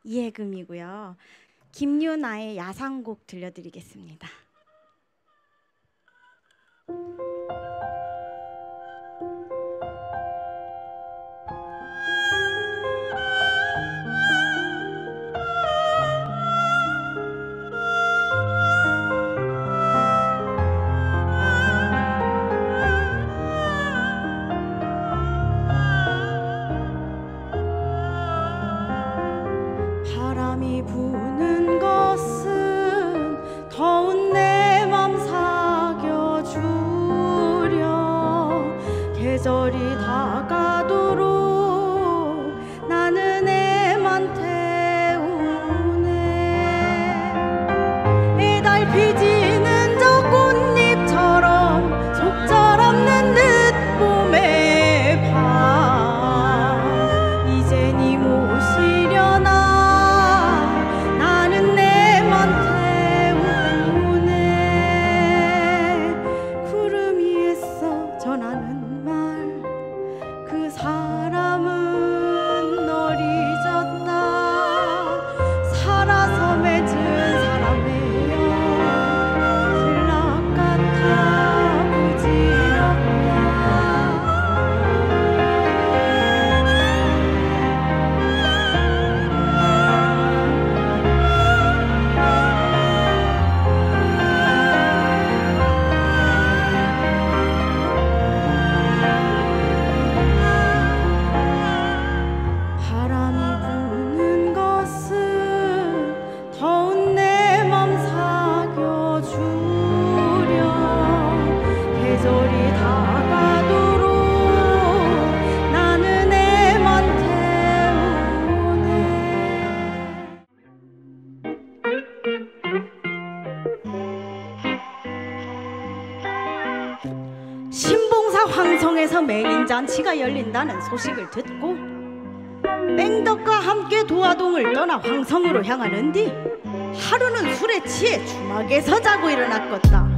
이해금이고요. 김유나의 야상곡 들려드리겠습니다. 바람이 부는 것은 더운 내 맘 사겨주려 계절이 다가도록 나는 애만 태우네. 애달피 지는 저 꽃잎처럼 속절없는 늦봄의 밤 이젠 이 모시려나 전하는 말 그 사람은 널 잊었다. 살아서 맺은 사람이여 신락 같아 부질없다. 계절이 다가도록 나는 애만 태우네. 신봉사 황성에서 맹인잔치가 열린다는 소식을 듣고 뺑덕과 함께 도화동을 떠나 황성으로 향하는 뒤 하루는 술에 취해 주막에서 자고 일어났겠다.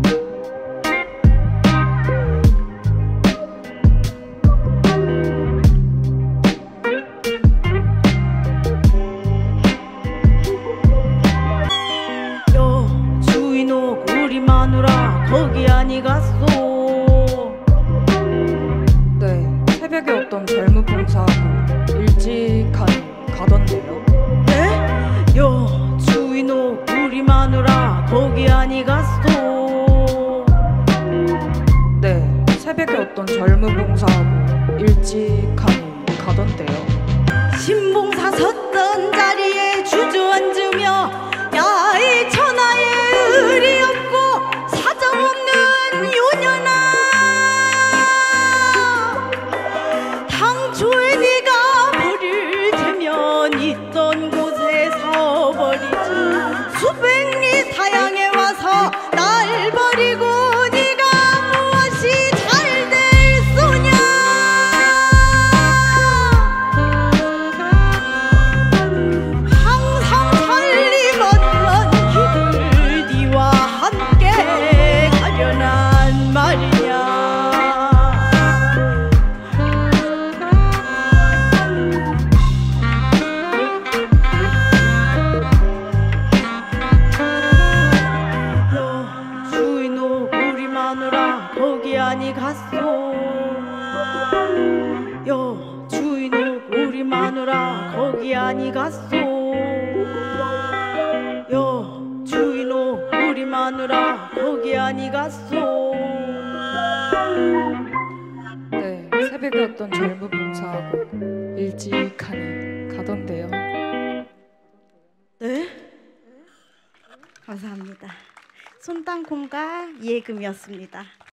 우리 마누라 거기 아니 갔소? 네, 새벽에 어떤 젊은 봉사하고 일찍 가던데요. 네? 주인옥 우리 마누라 거기 아니 갔소? 네, 새벽에 어떤 젊은 봉사하고 일찍 가던데요. 신봉사 섰던 자리에 주저앉으며 야이 천하의 의리 없고 사정없는 요년아, 당초에 네가 버릴 테면 있던 곳에 서버리지. 수백 리 타양에 와서 날 버리고 네가 무엇이 잘 될 소냐. 항상 살림없던 길을 네와 함께 가려난 말이냐. 주인옥 우리 마누라 거기 아니 갔소? 주인옥 우리 마누라 거기 아니 갔소? 주인옥 우리 마누라 거기 아니 갔소? 네, 새벽에 어떤 젊은 봉사하고 일찍 가던데요. 네? 감사합니다. 손땅콩과 이해금이었습니다.